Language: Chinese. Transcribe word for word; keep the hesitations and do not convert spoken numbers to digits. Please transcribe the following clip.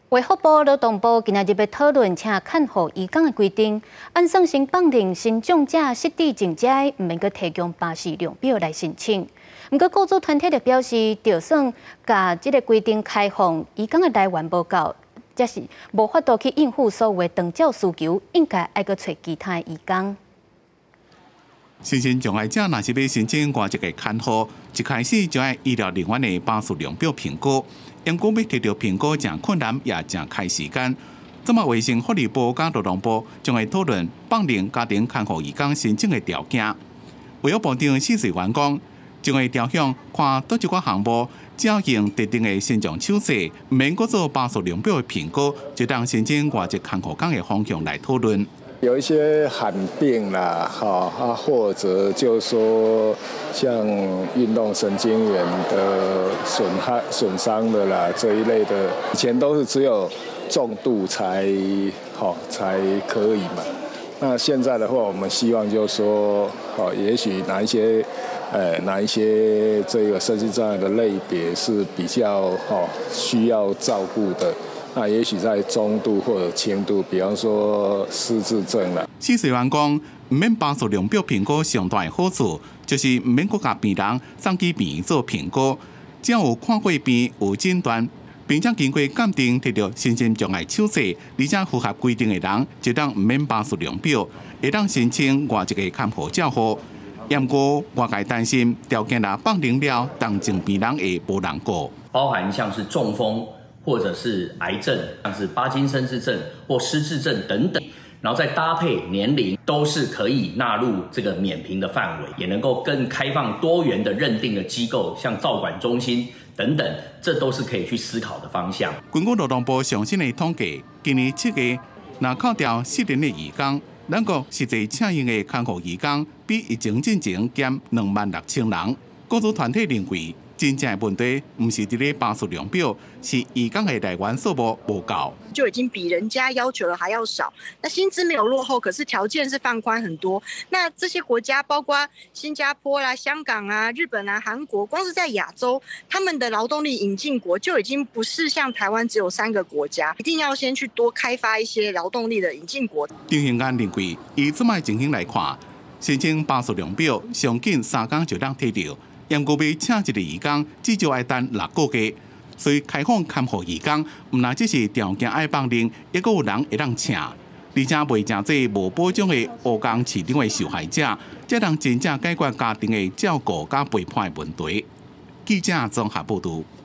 卫福部、劳动部今仔日要讨论且看护移工的规定，按算成绑定新种者失地种者，毋免阁提供巴士量表来申请。毋过，雇主团体就表示，就算甲即个规定开放，移工的来源无够，则是无法度去应付所有的长照需求，应该爱阁找其他移工。 身心障碍者若是要申请外一个看护，一开始就要医疗人员的巴士量表评估，因果要摕到评估真困难，也真开时间。这么卫生福利部甲劳动部将会讨论绑定家庭看护移工申请的条件。卫生部长施瑞元讲，将会调向看倒一寡项目，只要用特定的身障手势，毋免搁做巴士量表的评估，就当申请外一个看护工的方向来讨论。 有一些罕病啦，哈啊，或者就是说像运动神经元的损害、损伤的啦这一类的，以前都是只有重度才好才可以嘛。那现在的话，我们希望就是说，哦，也许哪一些呃哪一些这个身心障碍的类别是比较哦需要照顾的。 那也许在中度或者轻度，比方说失智症啦。 施瑞元讲，毋免巴士量表评估上大的好处，就是毋免各甲病人送去病院做评估，只要有看过病、有诊断，并且经过鉴定摕到身心障碍手册，而且符合规定的人，就当毋免巴士量表，会当申请外一个看护照护。不过，外界担心条件若绑定了，重症病人会无人顾， 包含像是中风。 或者是癌症，像是帕金森氏症或失智症等等，然后再搭配年龄，都是可以纳入这个免评的范围，也能够更开放多元的认定的机构，像照管中心等等，这都是可以去思考的方向。 根据劳动部上新的统计，今年七月，若扣掉失能的移工，咱国实际请用的看护移工比疫情之前减两万六千人。雇主团体认为。 真正的问题，唔是伫咧巴士量表，是移工的来源数目无够， 就已经比人家要求的还要少。那薪资没有落后，可是条件是放宽很多。那这些国家，包括新加坡啦、香港啊、日本啊、韩国，光是在亚洲，他们的劳动力引进国就已经不是像台湾只有三个国家，一定要先去多开发一些劳动力的引进国。 丁兴安认为，以这卖情形来看，申请巴士量表上紧三工就当摕到。 因过要请一个移工，至少要等六个月，所以开放看护移工，唔单只是条件爱绑定，也阁有人会当请，而且袂真济无保障的乌工市场的受害者，才能真正解决家庭的照顾甲陪伴的问题。记者综合报道。